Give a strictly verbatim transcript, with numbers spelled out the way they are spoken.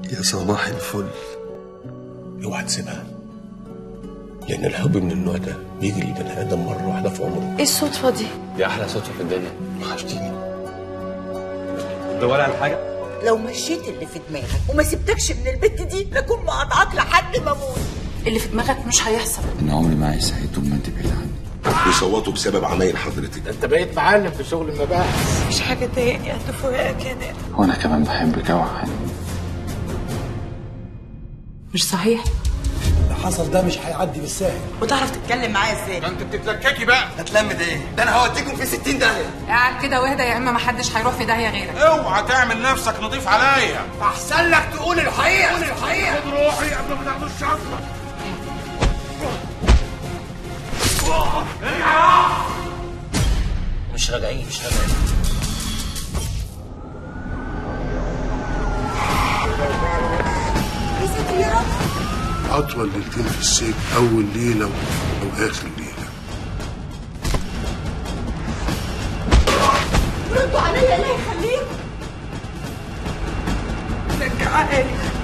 يا صباح الفل. اوعى تسيبها، لأن الحب من النوع ده بيجي للبني آدم مرة واحدة في عمره. ايه الصدفة دي؟ دي أحلى صدفة في الدنيا. وحشتيني. دوري على حاجة؟ لو مشيت اللي في دماغك وما سبتكش من البت دي لكون مقاطعاك لحد ما اموت. اللي في دماغك مش هيحصل. انا عمري ما عايز سعيد طول ما انت بعيد عني. بيصوتوا بسبب عمايل حضرتك. انت بقيت معلم في شغل المباحث. مفيش حاجه تضايقني قد فراقك يا نادر. وانا كمان بحبك قوي يا حنين. مش صحيح. اللي حصل ده مش هيعدي بالساهل. وتعرف تتكلم معايا ازاي؟ ده انت بتتلككي بقى. هتلمد ايه؟ ده انا هوديكم في ستين داهيه. قاعد كده واهدى يا اما محدش هيروح في داهيه غيرك. اوعى تعمل نفسك نضيف عليا. احسن لك تقول الحقيقه. قول الحقيقه. خد روحي قبل ما تاخد الشنطه. مش راجعين مش راجعين. يا ساتر يا رب. أطول ليلتين في السجن، أول ليلة وآخر ليلة. ردوا عليا ليه يخليكم؟ رجعها لي.